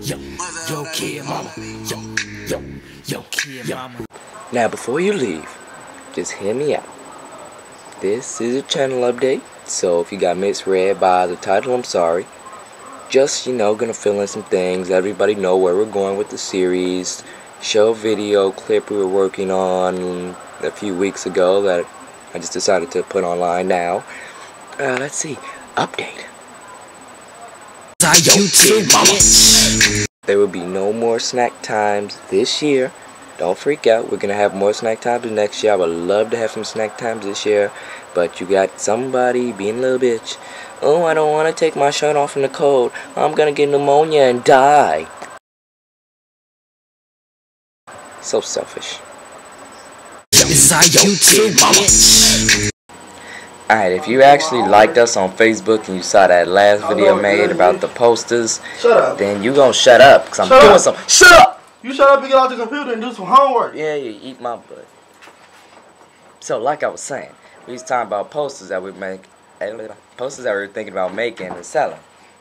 Yo, kid mama. Yo, kid mama. Now before you leave, just hear me out. This is a channel update, so if you got misread by the title, I'm sorry. Just, gonna fill in some things, let everybody know where we're going with the series. Show a video clip we were working on a few weeks ago that I just decided to put online now. Let's see, update. There will be no more snack times this year. Don't freak out, we're gonna have more snack times next year. I would love to have some snack times this year, but you got somebody being a little bitch. Oh, I don't want to take my shirt off in the cold. I'm gonna get pneumonia and die. So selfish. Alright, if you actually liked us on Facebook and you saw that last video made about the posters, then you gonna shut up, because I'm doing some. Shut up! You shut up and get off the computer and do some homework. Yeah, you eat my butt. So, like I was saying, we was talking about posters that we make, posters that we were thinking about making and selling.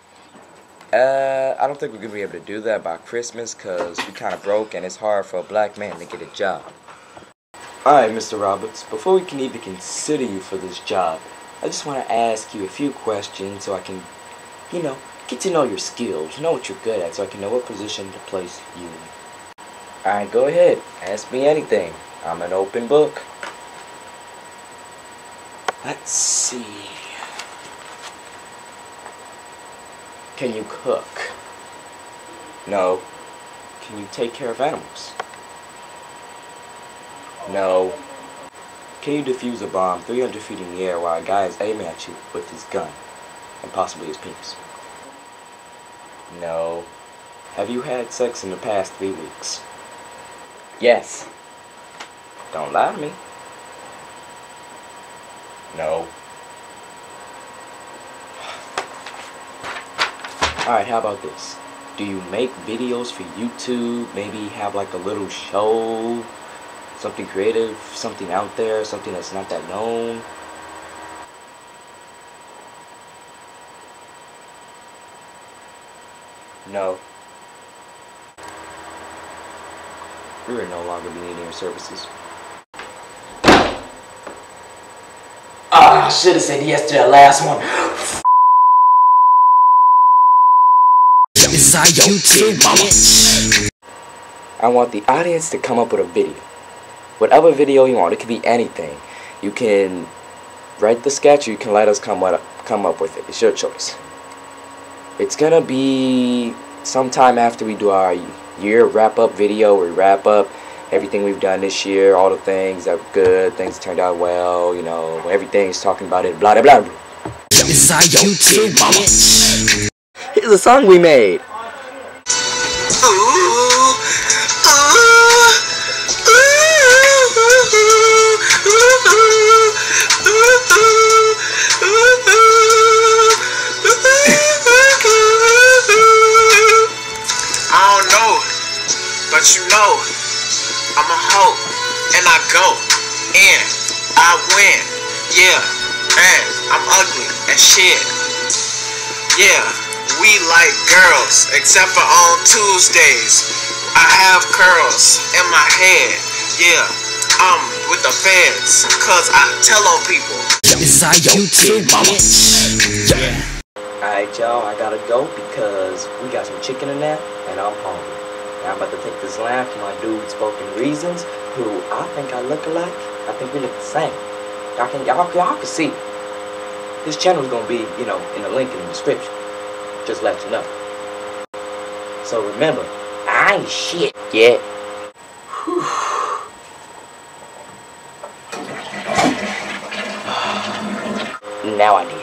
I don't think we're gonna be able to do that by Christmas, because we kind of broke and it's hard for a black man to get a job. Alright, Mr. Roberts, before we can even consider you for this job, I just want to ask you a few questions so I can, get to know your skills, know what you're good at, so I can know what position to place you in. Alright, go ahead. Ask me anything. I'm an open book. Let's see. Can you cook? No. Can you take care of animals? No. Can you defuse a bomb 300 feet in the air while a guy is aiming at you with his gun and possibly his penis? No. Have you had sex in the past 3 weeks? Yes. Don't lie to me. No. Alright, how about this? Do you make videos for YouTube? Maybe have like a little show? Something creative, something out there, something that's not that known? No. We will no longer be needing your services. I should have said yes to that last one. I want the audience to come up with a video. Whatever video you want, it could be anything. You can write the sketch, or you can let us come up with it. It's your choice. It's gonna be sometime after we do our year wrap-up video. We wrap up everything we've done this year, all the things that were good, things that turned out well, everything's talking about it, blah, blah, blah. Here's a song we made. But I'm a hoe, and I go, and I win, yeah, and I'm ugly as shit, yeah, we like girls, except for on Tuesdays, I have curls in my head, yeah, I'm with the feds, cause I tell on people. Alright y'all, I gotta go because we got some chicken in there, and I'm hungry. I'm about to take this line from my dude Spoken Reasons, who I think I look alike. I think we look the same. Y'all can see. This channel is gonna be, in the link in the description. Just let you know. So remember, I ain't shit yet. Now I need